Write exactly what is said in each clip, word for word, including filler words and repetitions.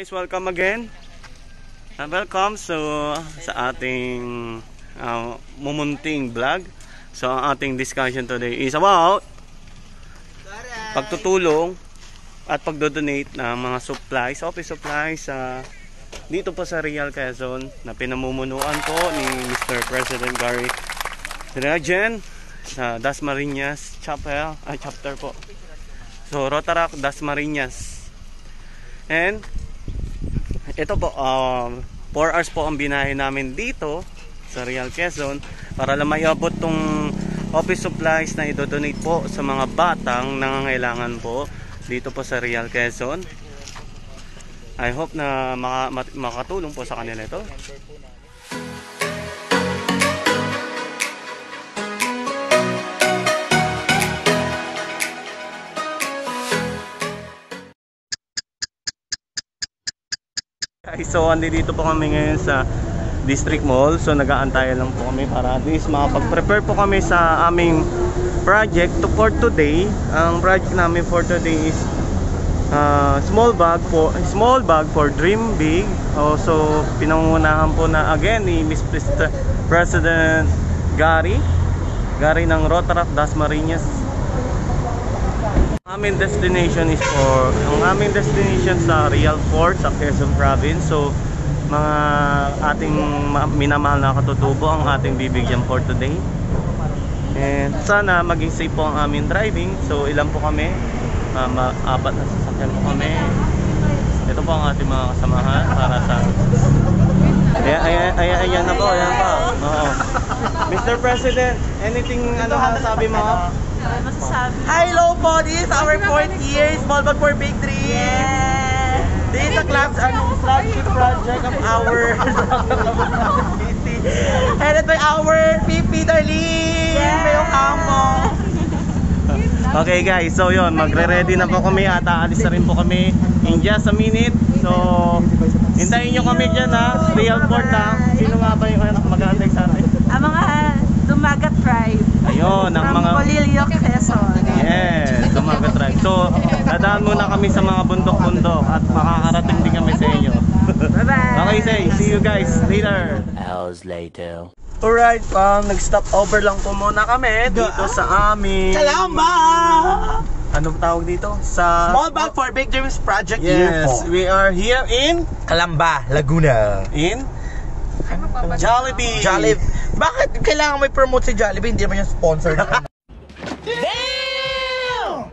Guys, welcome again. Uh, welcome so sa ating uh, mumunting vlog. So ang ating discussion today is about pagtutulong at pagdodonate ng mga supplies, office supplies sa uh, dito po sa Real Quezon na pinamumunuan po ni Mister President Gary Deragen sa Dasmarinas Chapel, ah, chapter po. So Rotaract Dasmarinas. And ito po, um, four hours po ang binahe namin dito sa Real Quezon para lang maiabot tong office supplies na idodonate po sa mga batang nangangailangan po dito po sa Real Quezon. I hope na maka, makatulong po sa kanila ito. So andito po kami ngayon sa District Mall. So nag-aantayan lang po kami para at least makapag-prepare po kami sa aming project to for today. Ang project namin for today is uh, small bag for small bag for dream big. Also pinangunahan po na again ni Mister President Gary Gary ng Rotaract Dasmarinas. Ang aming destination is for ang aming destination sa Real Fort sa Quezon Province. So mga ating minamahal na katutubo ang ating bibigyan for today. And sana maging safe po ang aming driving. So ilan po kami? Uh, apat na sasakyan po kami. Ito po ang ating mga kasamahan para sa ayan, ayan, ayan, ayan na po, ayan pa. Oo. Mister President, anything ano sabi mo? Hello po, this is our fourth year, Small Bag for Big Dreams. Yeah. This is a class, ano, flagship project of our city. Headed by our P P darling. Yeah. Okay guys, so yun, magre-ready na po kami at aalis na rin po kami in just a minute. So, hintayin nyo kami dyan ha, Real Fort ha. Sino nga ba yung mag-aantay sa atin? Ang mga Dumagat tribe. Ayun, ang mga Polilio, Quezon. Yes, Dumagat tribe. So, dadaan muna kami sa mga bundok-bundok at makakarating din kami sa inyo. Bye-bye. Okay, say, see you guys later. Hours later. Alright, um, nag-stop over lang po muna kami dito sa aming Kalamba! Anong tawag dito? Sa Small Bag for Big Dreams Project Yes, Year po. we are here in Kalamba, Laguna. In Jollibee. Jollibee. Bakit kailangan may promote si Jollibee? Hindi naman yung sponsor na. Damn!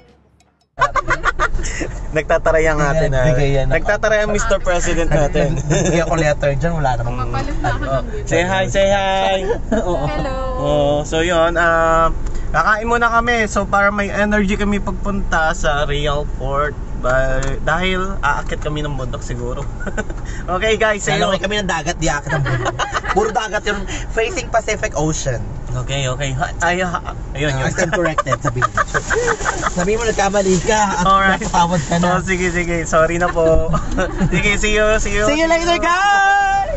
Nagtatarayang natin na. Nagtatarayang Mister President natin. Bigyan ko letter dyan, wala namang oh, say hi, say hi. Hello. Oh, so yun, uh, kakain muna kami. So para may energy kami pagpunta sa Real Fort. Dahil aakit kami ng bundok siguro. Okay guys, say hello. Kami ng dagat, di aakit ng bundok. Puro dagat yung facing Pacific Ocean. Okay, okay. Ay, ayun yun. I stand corrected, sabihin mo. Sabihin mo nagkamali ka at alright. napatawad ka na. Oh, sige, sige. Sorry na po. Sige, see you, see you. See you later, guys!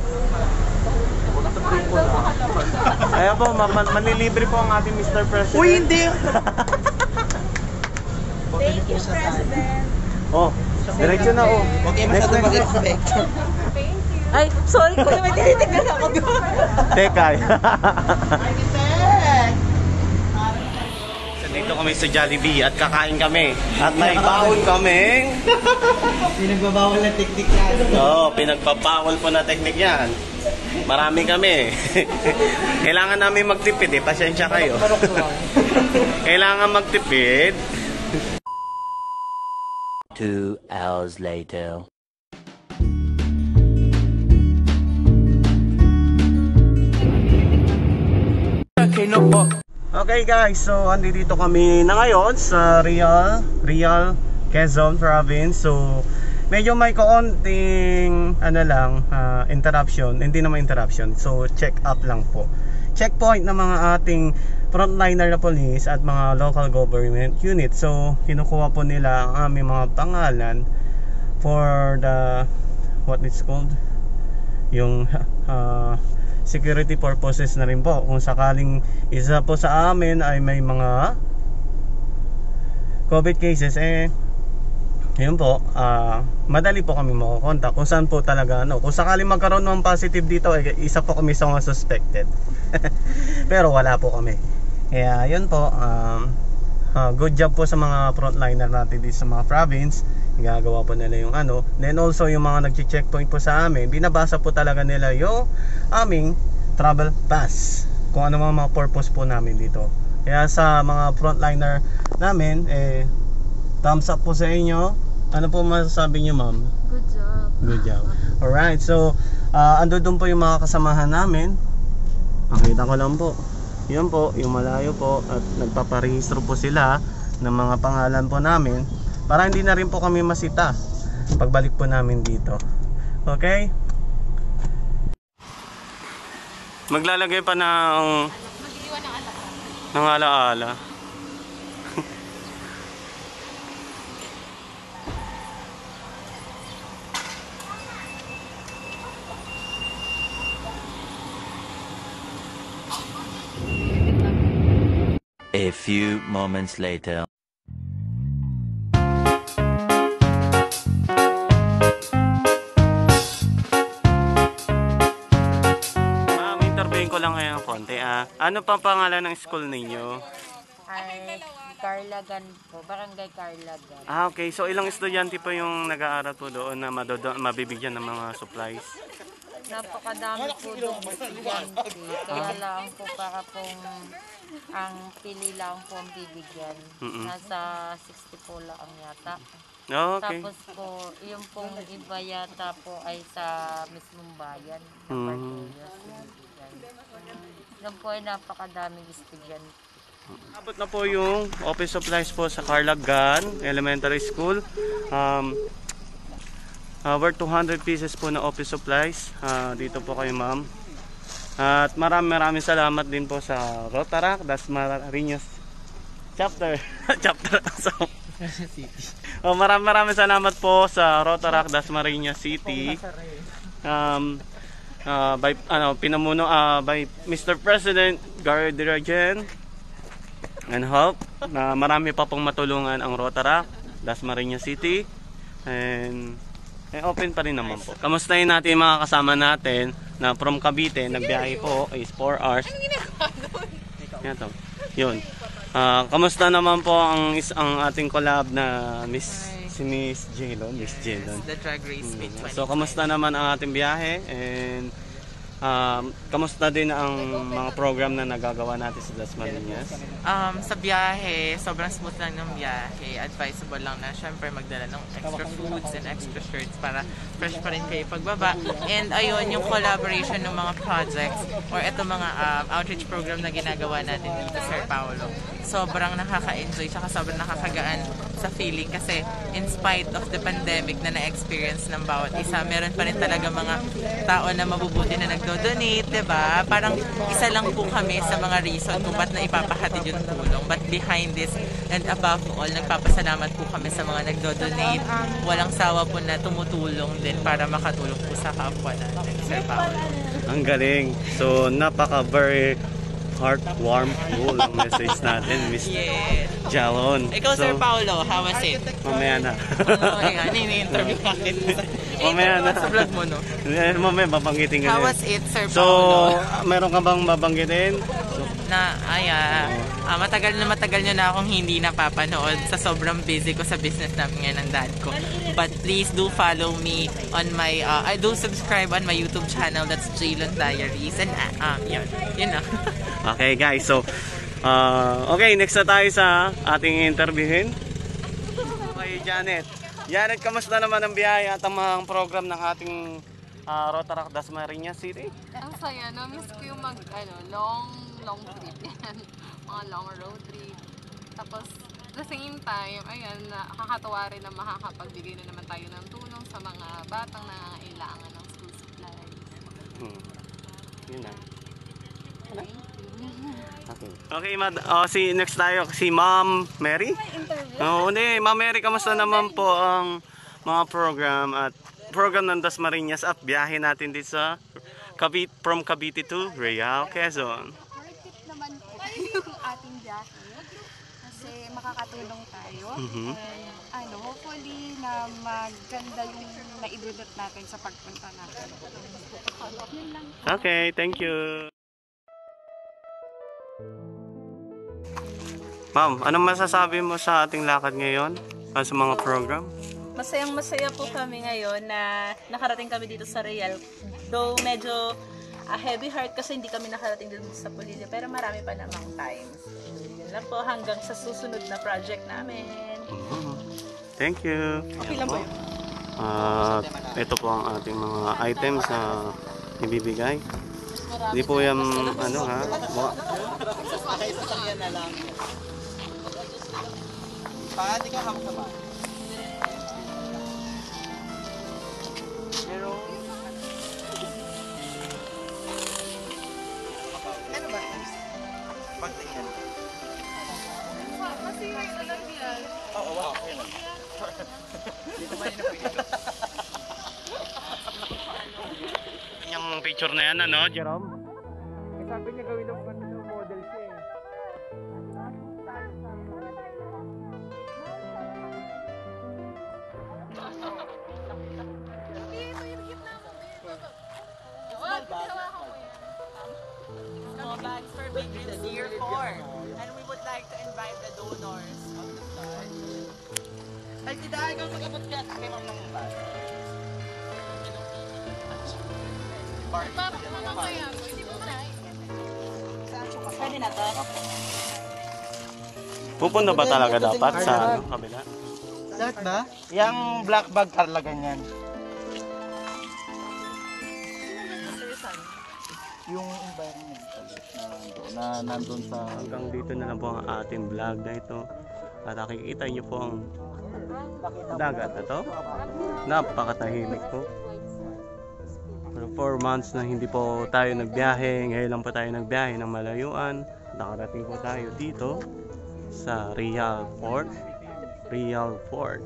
Ayan po, man manlilibre po ang ating Mister President. Uy, hindi! Thank you, President. Oh, diretso na oh. Okay, masyado mag-expect. Ay, sorry ko naman tinitignan ako. Teka. So, dito kami sa Jollibee at kakain kami. At may bawon kaming Pinagbabawal na teknik yan. Oo, oh, pinagbabawal po na teknik yan. Marami kami. Kailangan namin magtipid eh, pasensya kayo. Kailangan magtipid. Two hours later. Okay guys, so andito kami na ngayon sa Real Real Quezon Province. So medyo may kaunting ano lang, uh, interruption. Hindi naman interruption. So check up lang po. Checkpoint ng mga ating frontliner na police at mga local government unit. So kinukuha po nila ang aming mga pangalan for the what it's called, yung uh, security purposes na rin po. Kung sakaling isa po sa amin ay may mga COVID cases, eh Yun po, uh, madali po kami makukontak kung saan po talaga ano. Kung sakaling magkaroon ng positive dito, eh, isa po kami sa mga suspected. Pero wala po kami. Kaya yun po, um, uh, good job po sa mga frontliner natin dito sa mga province. Gagawa po nila yung ano. Then also yung mga nag-checkpoint po sa amin, binabasa po talaga nila yung aming travel pass. Kung ano mga, mga purpose po namin dito. Kaya sa mga frontliner namin, eh, thumbs up po sa inyo. Ano po masasabi niyo, ma'am? Good job. Good job. Alright, so uh, ando doon po yung mga kasamahan namin. Makita ko lang po. Yun po, yung malayo po. At nagpaparehistro po sila ng mga pangalan po namin para hindi na rin po kami masita pagbalik po namin dito. Okay? Maglalagay pa ng ng alaala. A few moments later. Ma'am, interviewin ko lang ngayon konti. Ah. Ano pang pangalan ng school ninyo? Ay, Carlagan po. Barangay Carlagan. Ah, okay. So ilang estudyante po yung nag-aaral po doon na madodo, mabibigyan ng mga supplies? Napakadami po doon estudyante. Kaya lang po para pong ang pili lang po ang bibigyan. Mm-mm. Nasa sixty po lang yata. Oh, okay. Tapos po, yung pong iba yata po ay sa mismong bayan. Ng Mm. Partillos. Yung po ay napakadaming estudyante. Abot na po yung office supplies po sa Carlagan Elementary School. Um, uh, worth two hundred pieces po na office supplies. Uh, dito po kayo, ma'am. At maraming maraming salamat din po sa Rotaract Dasmarinas chapter chapter so, oh, maraming maraming salamat po sa Rotaract Dasmarinas City. Um, uh, by ano pinamuno uh, by Mister President Gary Deragen, and hope na marami pa pong matulungan ang Rotaract Dasmarinas City, and eh, open pa rin naman po. Kamustahin natin yung mga kasama natin na from Cavite, nagbiyahe po is four hours. Yan to. Yun. Uh, kamusta naman po ang is ang ating collab na Miss si Miss Jelon, Miss Jelon. The Drag Race Meet Hmm. So kamusta naman ang ating biyahe, and um, kamusta din ang mga program na nagagawa natin sa Dasmarinas? Um, sa biyahe, sobrang smooth lang ng biyahe. Advisable lang na syempre magdala ng extra foods and extra shirts para fresh pa rin kayo pagbaba. And ayun, yung collaboration ng mga projects or ito mga um, outreach program na ginagawa natin dito sa Sir Paulo. Sobrang nakaka-enjoy tsaka sobrang nakakagaan sa feeling kasi in spite of the pandemic na na-experience ng bawat isa, meron pa rin talaga mga tao na mabubuti na nagdo-donate, diba? Parang isa lang po kami sa mga reason kung ba't na ipapahatid yung tulong. But behind this and above all, nagpapasalamat po kami sa mga nagdo-donate. Walang sawa po na tumutulong din para makatulong po sa kapwa natin, Sir Paulo. Ang galing. So napaka very heartwarmful ang message natin, Miss Yes. Jalon. Ikaw, So, Sir Paulo, how was it? mamaya na. Oo, ayan, ini-interview natin. Mamaya na. Sa vlog mo, no? Eh, mamaya babanggitin ka How din. was it, Sir So, Paulo? meron ka bang babanggitin? So, Na, ay, ah, ah, matagal na matagal nyo na akong hindi napapanood sa sobrang busy ko sa business namin ngayon ng dad ko. But please do follow me on my, uh, I do subscribe on my YouTube channel, that's Jalon Diaries. And, ah, uh, yun, yun na. okay guys, so, uh, okay, next na tayo sa ating interviewin. Okay, Janet. Janet, kamusta naman ang biyahe at ang mga program ng ating uh, Rotaract Dasmarinas City? Ang saya, na-miss ko yung mag, ano, long, long trip yan. Mga long road trip. Tapos, at the same time, ayan, nakakatawa rin na makakapagbigay na naman tayo ng tulong sa mga batang nangangailangan ng school supplies. Hmm. Yun na. Okay. Okay, mad oh, si next tayo si Ma'am Mary. Oo, oh, hindi, Ma'am Mary, kamusta naman po ang mga program at program ng Dasmarinas at biyahe natin dito sa Cavite, from Cavite to Real, Quezon. Market naman po yung ating biyahe. kasi makakatulong tayo. Mhm. And ano, hopefully na maganda yung naidudot natin sa pagpunta natin. Yun lang. Okay, thank you. Ma'am, anong masasabi mo sa ating lakad ngayon? Ah, sa mga program? Masayang masaya po kami ngayon na nakarating kami dito sa Real. Though medyo a heavy heart kasi hindi kami nakarating dito sa Polillo, pero marami pa namang time. Yun lang po hanggang sa susunod na project namin. Mhm. Thank you. Okay lang po yun. At ito po ang ating mga items na ibibigay. Hindi po yan, ano ha, mo- Sasakyan na lang. Paano ka hawak ba? Pero ano ba? Pagtingin. Masira yung alam yan. Oo, wow. Okay lang. Dito ba yun na pwede? yung picture na yan, ano, Jerome? Sabi niya gawin ng model siya eh. Small bags for big dreams year four. And we would like to invite the donors of the fund. Ay, tidak ikaw magkabot ka. Kay ma'am ng bag. Bakit naman kaya? Hindi mo na. Pwede na to. Pupunta ba talaga dapat sa ano, kabila? Lahat ba? Yang black bag karla ganyan. Yung environment na nandun sa Hanggang dito na lang po ang ating vlog na ito. At nakikita niyo po ang dagat na to. Napakatahimik po. For four months na hindi po tayo nagbiyahe. Ngayon lang po tayo nagbiyahe ng malayuan. Nakarating po tayo dito sa Real Fort. Real Fort.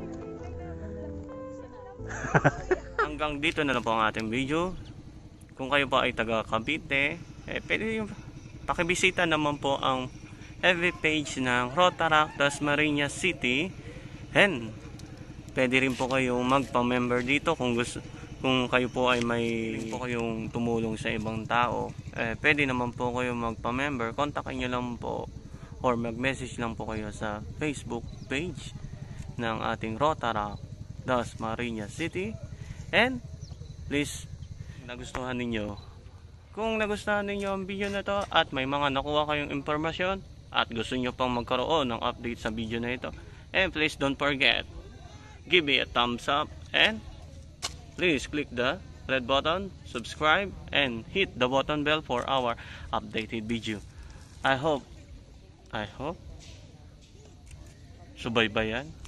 Hanggang dito na lang po ang ating video. Kung kayo po ay taga Cavite, eh, pwede yung pakibisita naman po ang F B page ng Rotaract Dasmarinas City. And pwede rin po kayong magpa-member dito kung gusto, kung kayo po ay may po kayong tumulong sa ibang tao. Eh, pwede naman po kayong magpa-member. Kontakin nyo lang po or mag-message lang po kayo sa Facebook page ng ating Rotaract Dasmarinas City. And please, nagustuhan ninyo. Kung nagustuhan ninyo ang video na to at may mga nakuha kayong impormasyon at gusto nyo pang magkaroon ng update sa video na ito, and please don't forget, give me a thumbs up and please click the red button, subscribe, and hit the button bell for our updated video. I hope, I hope, subaybayan